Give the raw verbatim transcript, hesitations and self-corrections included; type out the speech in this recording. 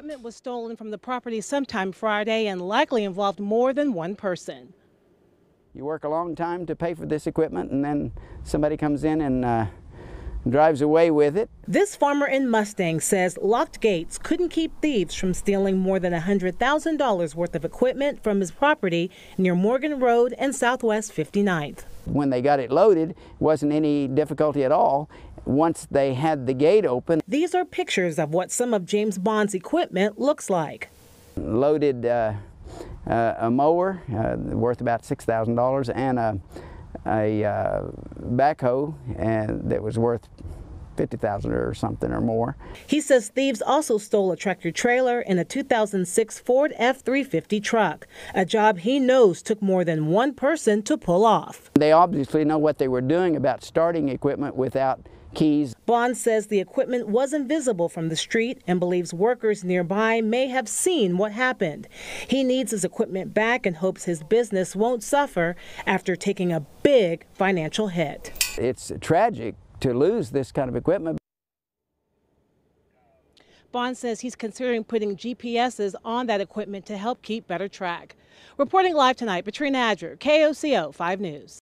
equipment was stolen from the property sometime Friday and likely involved more than one person. You work a long time to pay for this equipment, and then somebody comes in and uh, drives away with it. This farmer in Mustang says locked gates couldn't keep thieves from stealing more than one hundred thousand dollars worth of equipment from his property near Morgan Road and Southwest fifty-ninth. When they got it loaded, it wasn't any difficulty at all once they had the gate open. These are pictures of what some of James Bond's equipment looks like. Loaded uh, uh, a mower uh, worth about six thousand dollars and a, a uh, backhoe and that was worth fifty thousand dollars or something or more. He says thieves also stole a tractor trailer and a two thousand six Ford F three fifty truck, a job he knows took more than one person to pull off. They obviously know what they were doing about starting equipment without keys. Bond says the equipment was invisible from the street and believes workers nearby may have seen what happened. He needs his equipment back and hopes his business won't suffer after taking a big financial hit. It's tragic to lose this kind of equipment. Bond says he's considering putting G P S's on that equipment to help keep better track. Reporting live tonight, Patrina Adger, K O C O five News.